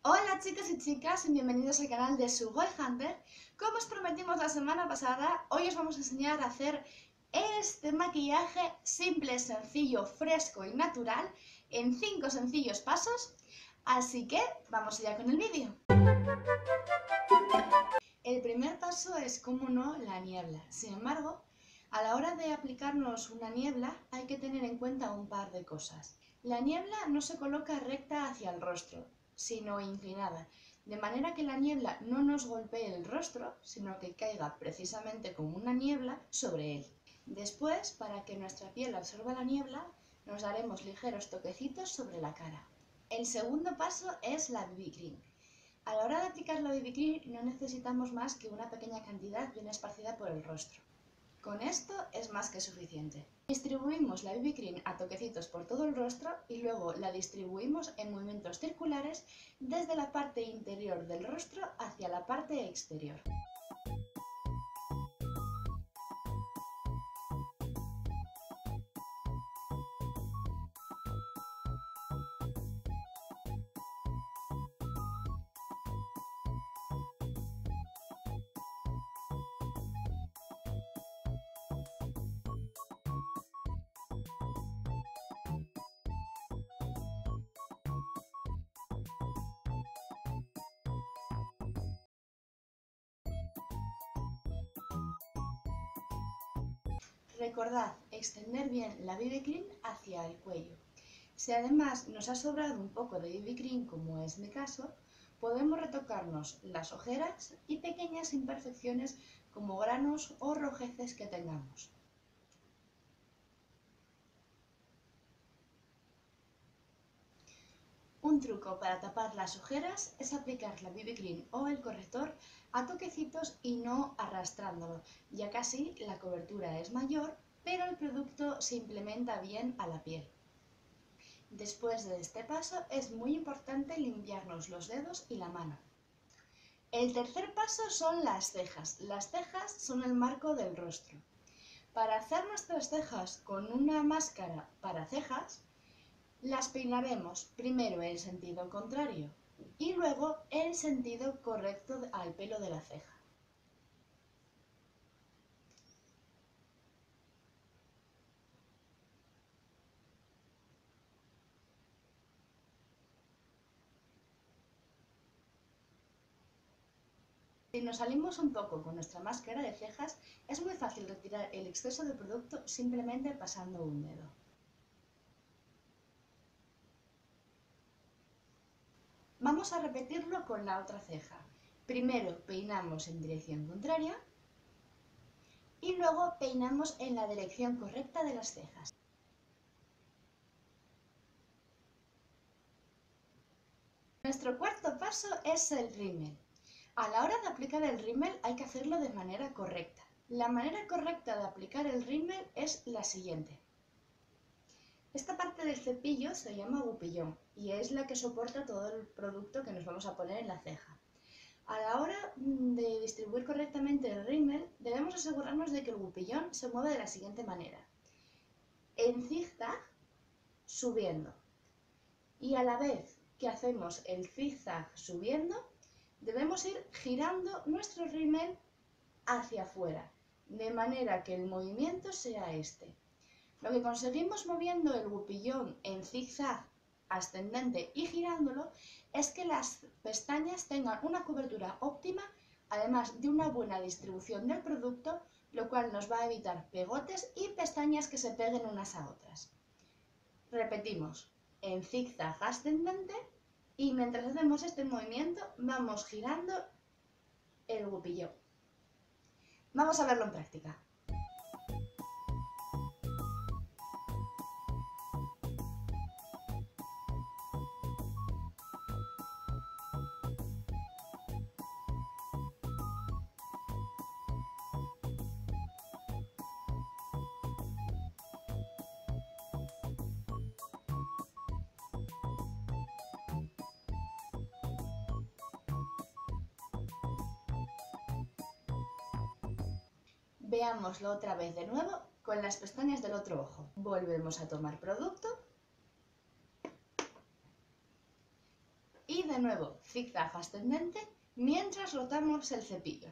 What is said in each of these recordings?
Hola chicos y chicas y bienvenidos al canal de Sugoi Hunter. Como os prometimos la semana pasada, hoy os vamos a enseñar a hacer este maquillaje simple, sencillo, fresco y natural en 5 sencillos pasos. Así que vamos ya con el vídeo. El primer paso es, como no, la niebla. Sin embargo, a la hora de aplicarnos una niebla hay que tener en cuenta un par de cosas. La niebla no se coloca recta hacia el rostro, sino inclinada, de manera que la niebla no nos golpee el rostro, sino que caiga precisamente como una niebla sobre él. Después, para que nuestra piel absorba la niebla, nos daremos ligeros toquecitos sobre la cara. El segundo paso es la BB Cream. A la hora de aplicar la BB Cream no necesitamos más que una pequeña cantidad bien esparcida por el rostro. Con esto es más que suficiente. Distribuimos la BB Cream a toquecitos por todo el rostro y luego la distribuimos en movimientos circulares desde la parte interior del rostro hacia la parte exterior. Recordad extender bien la BB Cream hacia el cuello. Si además nos ha sobrado un poco de BB Cream, como es mi caso, podemos retocarnos las ojeras y pequeñas imperfecciones como granos o rojeces que tengamos. Un truco para tapar las ojeras es aplicar la BB Cream o el corrector a toquecitos y no arrastrándolo, ya que así la cobertura es mayor, pero el producto se implementa bien a la piel. Después de este paso es muy importante limpiarnos los dedos y la mano. El tercer paso son las cejas. Las cejas son el marco del rostro. Para hacer nuestras cejas con una máscara para cejas, las peinaremos primero en sentido contrario y luego en sentido correcto al pelo de la ceja. Si nos salimos un poco con nuestra máscara de cejas, es muy fácil retirar el exceso de producto simplemente pasando un dedo. Vamos a repetirlo con la otra ceja. Primero peinamos en dirección contraria y luego peinamos en la dirección correcta de las cejas. Nuestro cuarto paso es el rímel. A la hora de aplicar el rímel hay que hacerlo de manera correcta. La manera correcta de aplicar el rímel es la siguiente. Esta parte del cepillo se llama gupillón y es la que soporta todo el producto que nos vamos a poner en la ceja. A la hora de distribuir correctamente el rímel, debemos asegurarnos de que el gupillón se mueve de la siguiente manera. En zigzag, subiendo. Y a la vez que hacemos el zigzag subiendo, debemos ir girando nuestro rímel hacia afuera, de manera que el movimiento sea este. Lo que conseguimos moviendo el gupillón en zigzag ascendente y girándolo es que las pestañas tengan una cobertura óptima, además de una buena distribución del producto, lo cual nos va a evitar pegotes y pestañas que se peguen unas a otras. Repetimos, en zigzag ascendente y mientras hacemos este movimiento vamos girando el gupillón. Vamos a verlo en práctica. Veámoslo otra vez de nuevo con las pestañas del otro ojo. Volvemos a tomar producto y de de nuevo zigzag ascendente mientras rotamos el cepillo.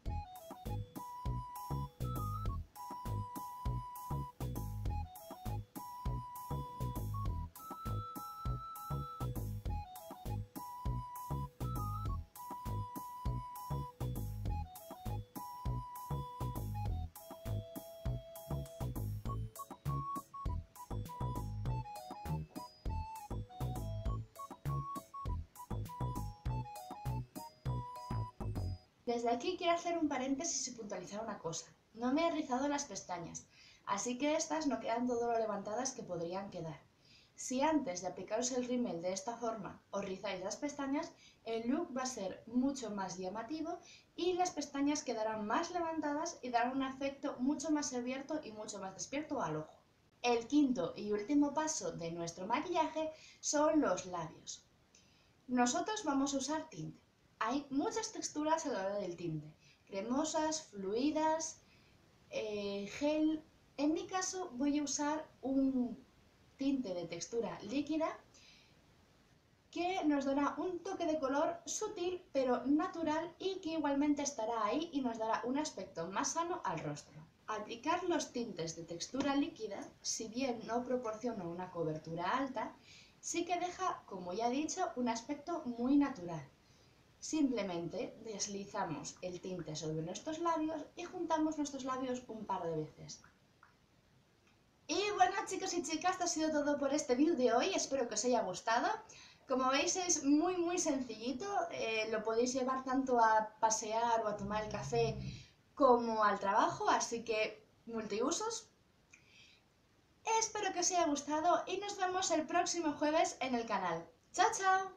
Desde aquí quiero hacer un paréntesis y puntualizar una cosa. No me he rizado las pestañas, así que estas no quedan todo lo levantadas que podrían quedar. Si antes de aplicaros el rímel de esta forma os rizáis las pestañas, el look va a ser mucho más llamativo y las pestañas quedarán más levantadas y darán un efecto mucho más abierto y mucho más despierto al ojo. El quinto y último paso de nuestro maquillaje son los labios. Nosotros vamos a usar tinte. Hay muchas texturas a la hora del tinte, cremosas, fluidas, gel. En mi caso voy a usar un tinte de textura líquida que nos dará un toque de color sutil pero natural y que igualmente estará ahí y nos dará un aspecto más sano al rostro. Aplicar los tintes de textura líquida, si bien no proporciona una cobertura alta, sí que deja, como ya he dicho, un aspecto muy natural. Simplemente deslizamos el tinte sobre nuestros labios y juntamos nuestros labios un par de veces. Y bueno, chicos y chicas, esto ha sido todo por este vídeo de hoy, espero que os haya gustado. Como veis es muy sencillito, lo podéis llevar tanto a pasear o a tomar el café como al trabajo, así que multiusos. Espero que os haya gustado y nos vemos el próximo jueves en el canal. ¡Chao, chao!